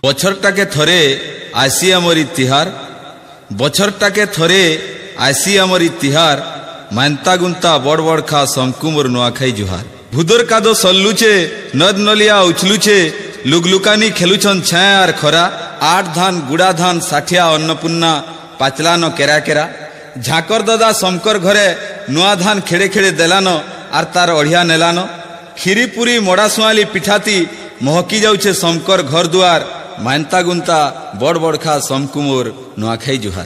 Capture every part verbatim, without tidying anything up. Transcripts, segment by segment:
বছরটাকে থরে আসি আমরি তিহার, বছরটাকে থরে আসি আমরি তিহার, মান্তা গুন্তা বড় বড় খা সমকুমর নোয়াখাই জুহার। ভুদর কাদো সল্লুছে, নদ নলিয়া উছলুছে, লুকলুকানি খেলুছন ছায়া আর খরা। আট ধান গুড়া ধান ষাঠিয়া অন্নপূর্ণা পাচলানো কেরা কেরা। ঝাকর দাদা শঙ্কর ঘরে নূয়া ধান খেড়ে খেড়ে দেলানো আর তার অড়িয়া নেলানো। খিরি পুরি মড়া শুয়ালি পিঠাতি মহকি যাউছে শঙ্কর ঘর দুয়ার। মান্তা গুন্তা বড় বড় খা সমকুমর নোয়াখাই জুহার।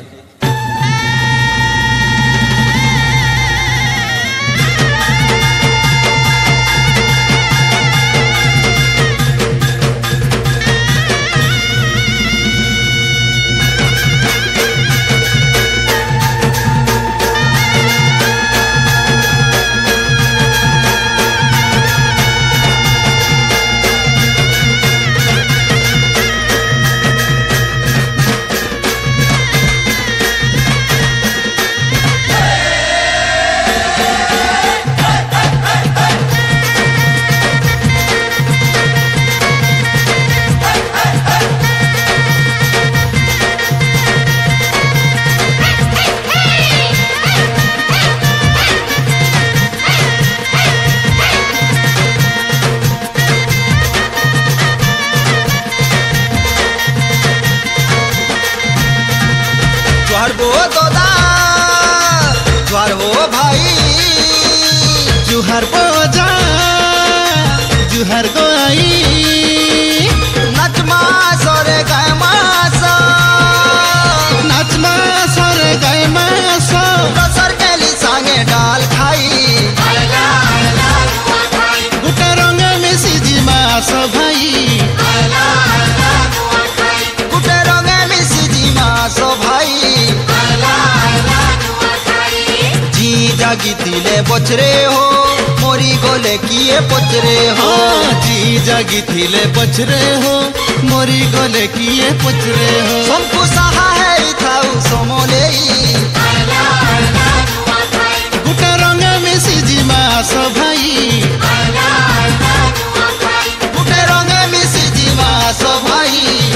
जुहार गो दादा, जुहार हो भाई, जुहार गो जा, जुहार गो आई। नाच मास रे गाय मास, नाच मास रे गाय मास, दसर केली सांगे डाल खाई। गुटा रंग में सिजी मास भाई, गुटे रंग में सिजी मास भाई। जी जागी तिले बचरे हो, मोरी गोले किए पचरे हो। जी जागी थिले पचरे हो, मोरी गले किए पचरे हो। समकु सहा है थाउ समले, गुटा रंग में सिजी मास भाई, गुटे रंग में सिजी मास भाई।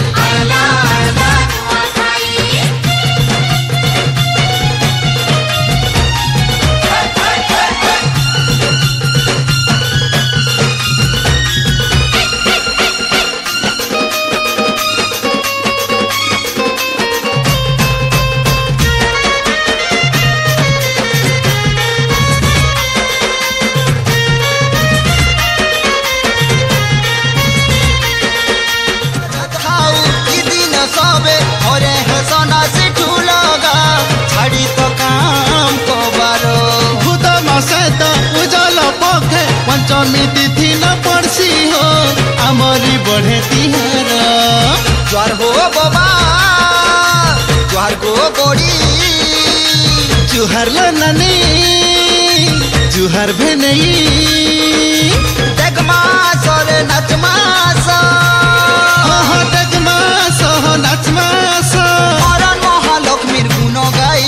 पंचमी तिथि न पड़सी हो, आमरी बढ़े तिहार। जुहार हो बाबा, जुहार गो गोड़ी, जुहार लो नानी, जुहार भेनई। देख मास रे नाच मास, ओहो देख मास हो नाच मास। मरन महालक्ष्मीर गुण गाई।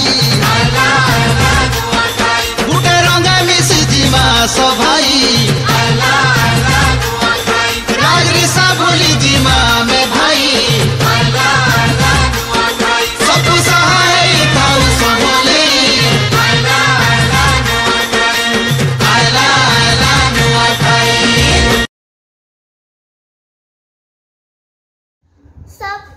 गुटे रंग मिसिजी मास भाई, राजरिसा भोली जी माँ में भाई। सबु सहाय थाउ समले, आइला आइला नुआखाई। सब